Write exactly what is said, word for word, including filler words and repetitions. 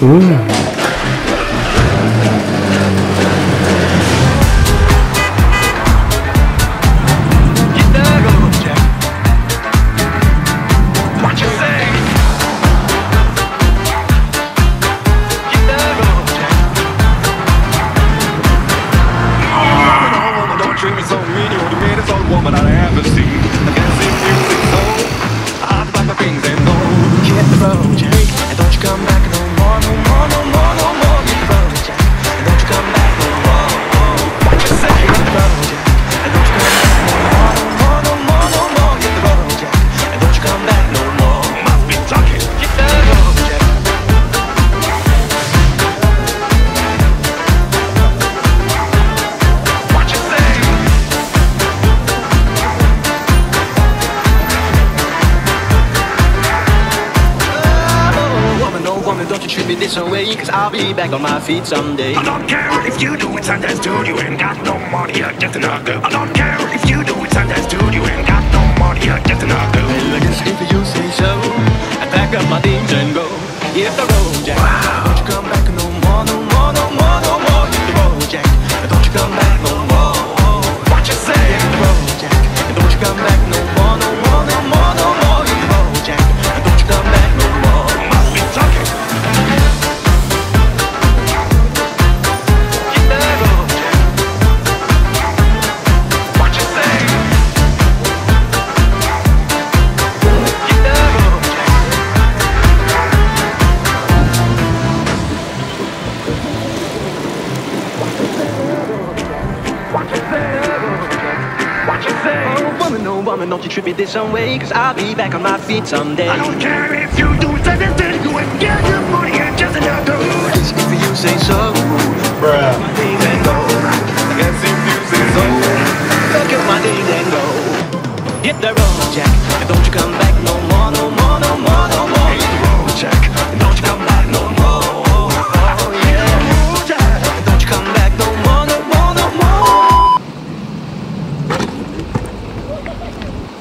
Ooh. This away, cause I'll be back on my feet someday. I don't care if you do it Sundays too. You ain't got no money, you're just another girl. I don't care if you do it Sundays too. You ain't got no money, you're just another girl. Well, I guess if you say so, I pack up my things and go. Hit the road, Jack. Wow. Don't you come back no more, no more, no more, no more. Hit the road, Jack. Don't you come back no more. What you say? Hit the road, Jack. Don't you come back no more, no more, no more, no more. Hit the road, Jack. Don't you come back no more. Must be talking. Don't you treat me this way, cause I'll be back on my feet someday. I don't care if you do it Sundays too. You ain't got no money, you're just another girl. If you say so, Bruh. my days and go. I guess if you say so, look at my days and go. Hit the road, Jack, and don't you come back no more, no more, no more, no more. Hit the road, Jack.